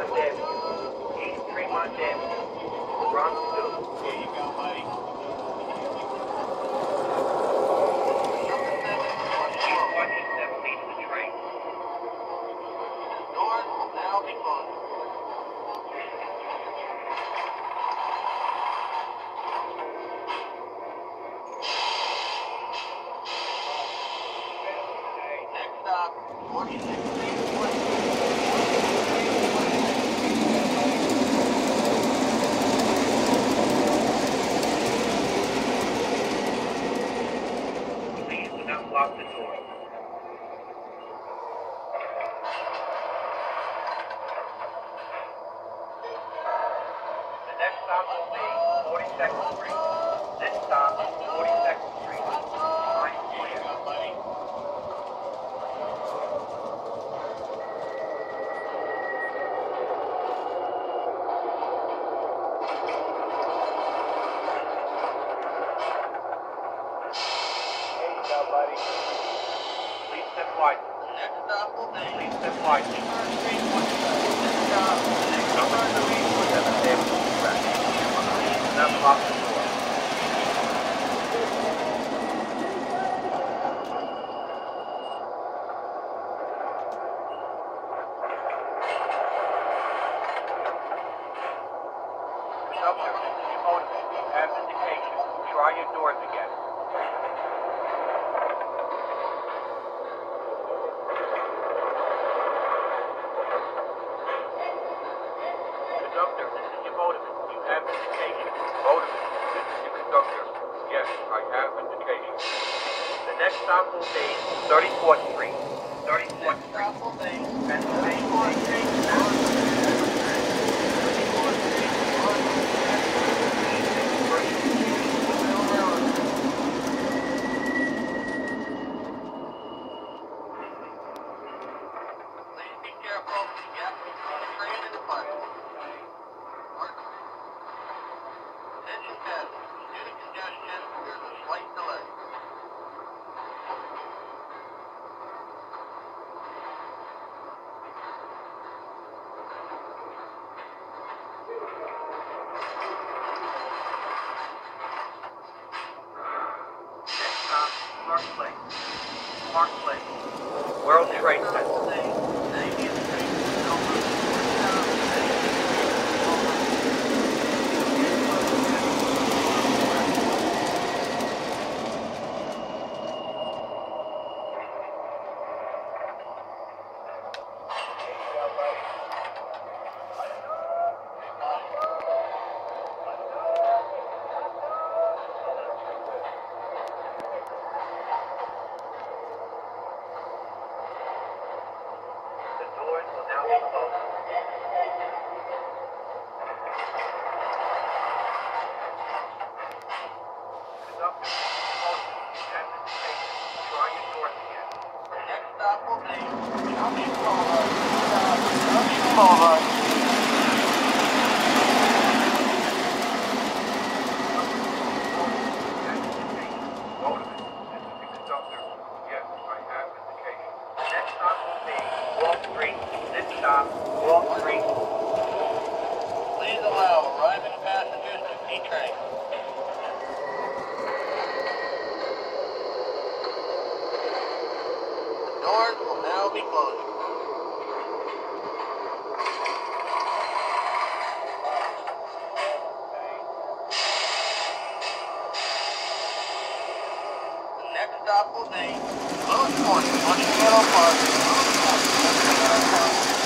Tremont Avenue. East Tremont Avenue. Bronx 2. Here you go, buddy. Watching 17 to the train. Doors will now be closed. Next stop, 46th Street. Please do not lock the door. The next stop will be 42nd Street. This stop, 42nd Street. Line Here you clear. go, buddy. Here you go, buddy. Please step wisely. Next stop will be Please step wisely. 51st Street, 47th. Next stop, Number 3, 7th Avenue Express. Please do not lock the door. Conductor, this is your motivate. You have indication. Try your doors again. Conductor, this is your motivate. You have indication. Motivate, this is your conductor. Yes, I have indication. The next stop will be 34th Street. 34th Next Street. stop will be Pennsylvania Street. Please be careful. Yes, the train is departing. Attention passengers. Due to congestion, there's a slight delay. Next stop, Park Place. Park Place. World Trade Center. The doors will now be closed. Conductor, you have indication. Try your doors again. Next stop will be Junction Boulevard. Junction Boulevard. Motivate, this is the conductor. Yes, I have indication. The next stop will be Wall Street. This stop, Wall Street. Please allow arriving passengers to P-train. The doors will now be closed. The next stop will be Close Point, Monumental Park.